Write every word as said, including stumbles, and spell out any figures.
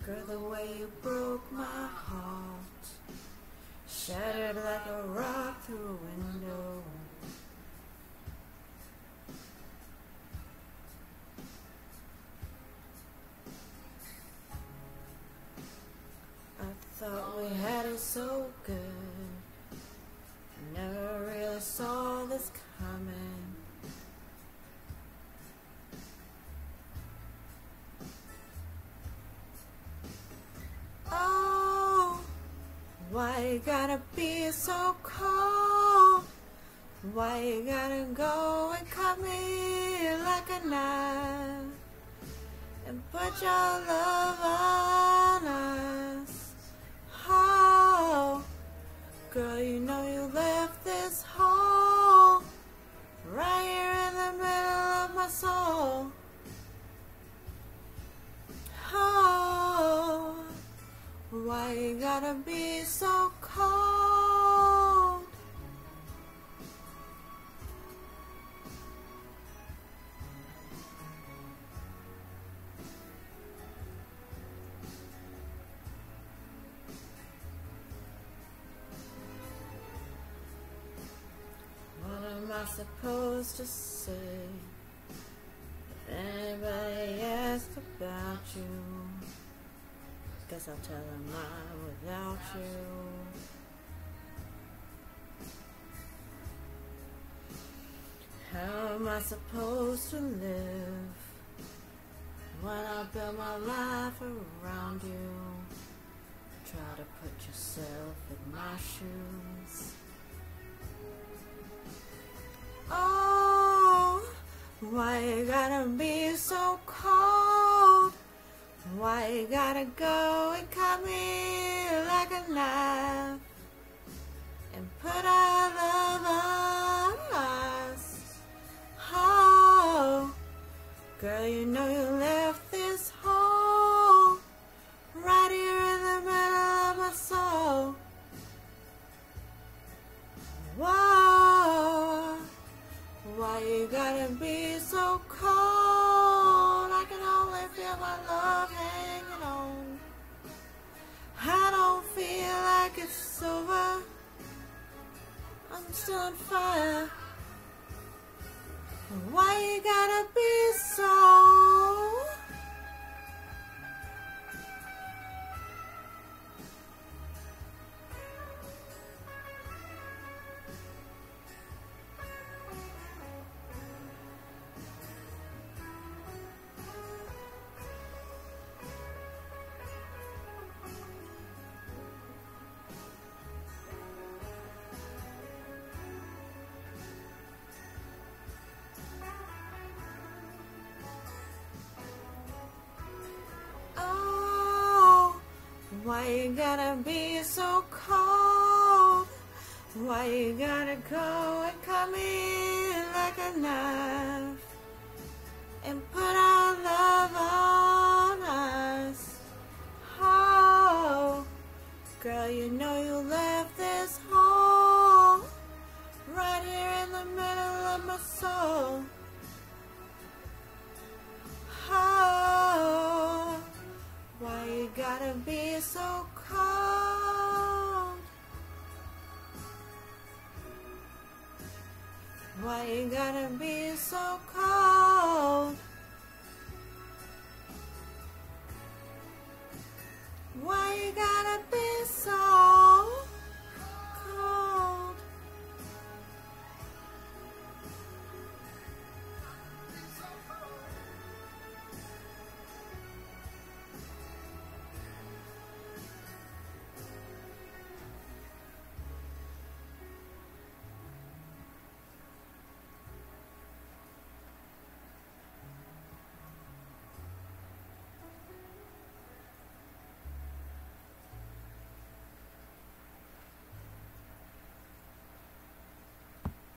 Girl, the way you broke my heart, shattered like a rock through a window. I thought we had it so good, never really saw this coming. Oh, why you gotta be so cold? Why you gotta go and cut me like a knife and put your love on us? Oh, girl, you know you left this hole right here in the middle of my soul. Oh, why you gotta be so cold? What am I supposed to say if anybody asks about you? Guess I'll tell them I'm without you. How am I supposed to live when I build my life around you? Try to put yourself in my shoes. Oh, why you gotta be so cold? Why you gotta go and cut me like a knife and put our love on us? Oh, girl, you know you left this hole right here in the middle of my soul. Whoa, why you gotta be so cold? I can only feel my love hanging on. I don't feel like it's over. I'm still on fire. Why you gotta be so? Why you gotta be so cold? Why you gotta go and cut me like a knife and put our love on us? Oh, girl, you know you left this hole right here in the middle of my soul. Oh, why you gotta be so cold? Why you gotta be so cold?